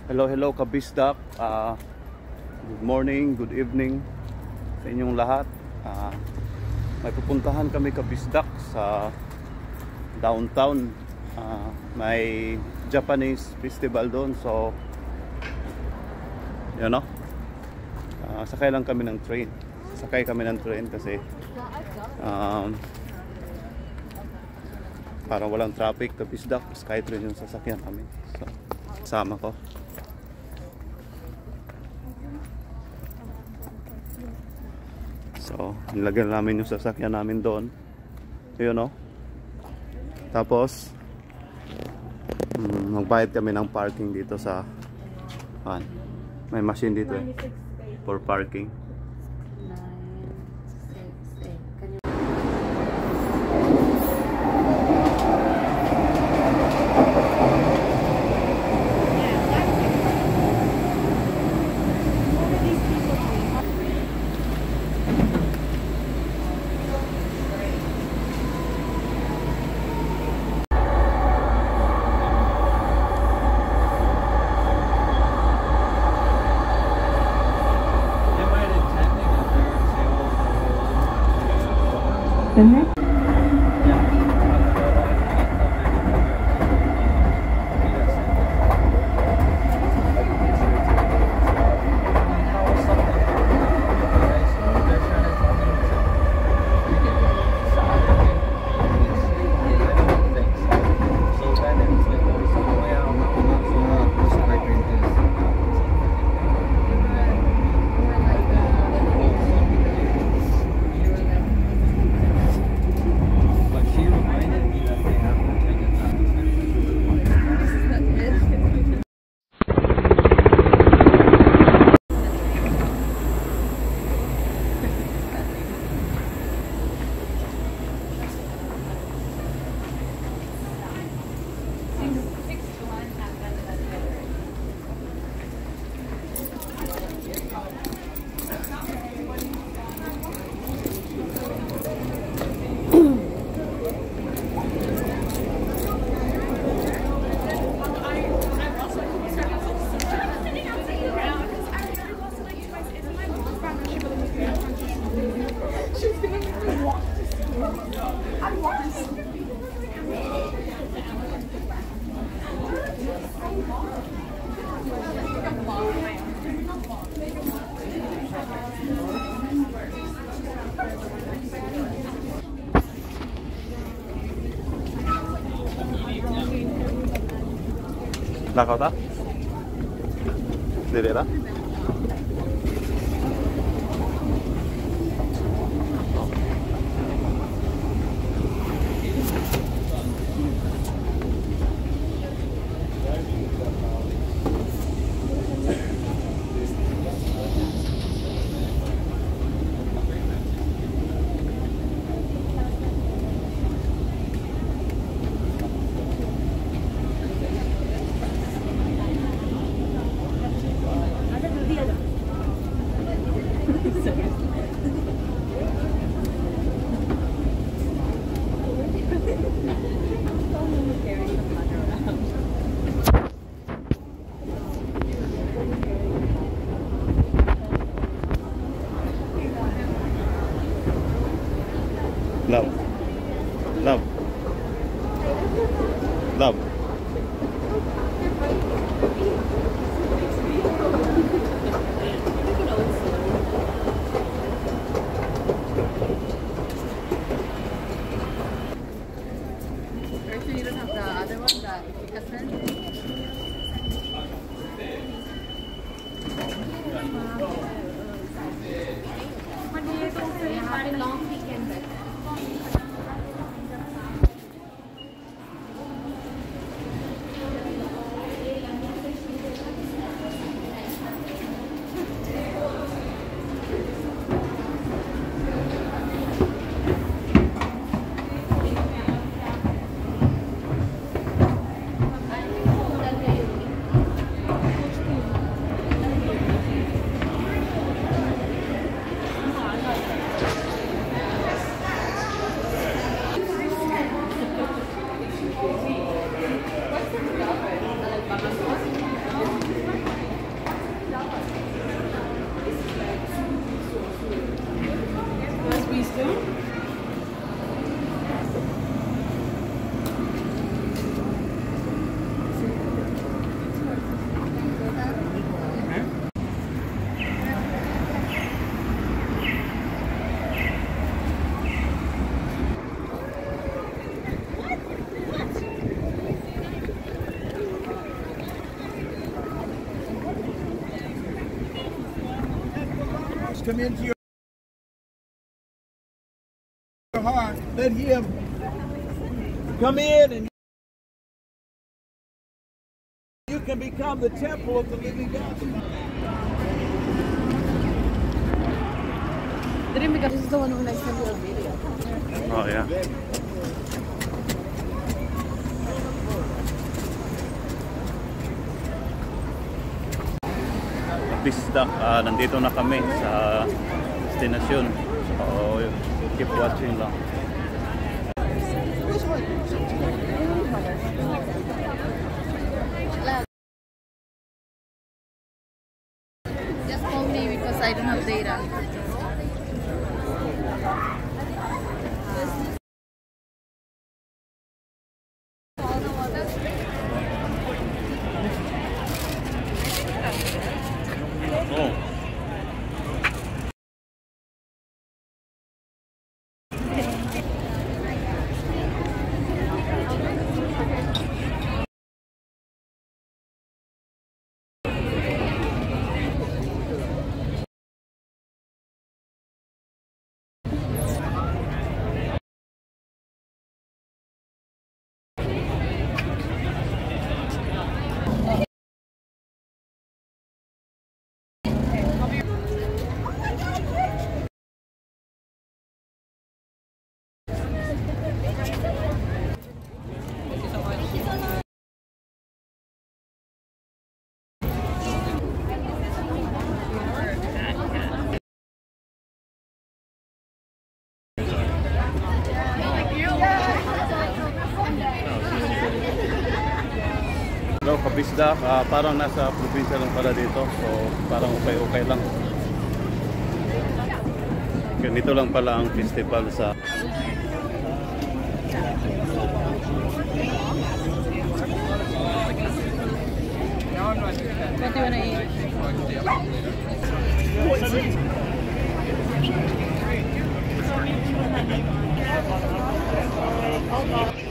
Hello kabisdak. Good morning, good evening sa inyong lahat. May pupuntahan kami kabisdak sa downtown. May Japanese festival doon. So, you know, sakay lang kami ng train. Sakay kami ng train kasi parang walang traffic kabisdak. Skytrain yung sasakyan kami. So, kasama ko. So, nilagyan namin yung sasakyan namin doon. Yun, no? Tapos, magbayad kami ng parking dito sa may machine dito for parking. Lakota? Direra? come into your heart. Let him come in and you can become the temple of the living God. This is the one when I sent you a video. Oh, yeah. Pista, nandito na kami sa destinasyon. So, keep watching lang. Just call me because I don't have data. Oh. Hello, kabisda. Parang nasa probinsya lang pala dito. So, parang okay lang. Ganito lang pala ang festival sa... What do you wanna eat?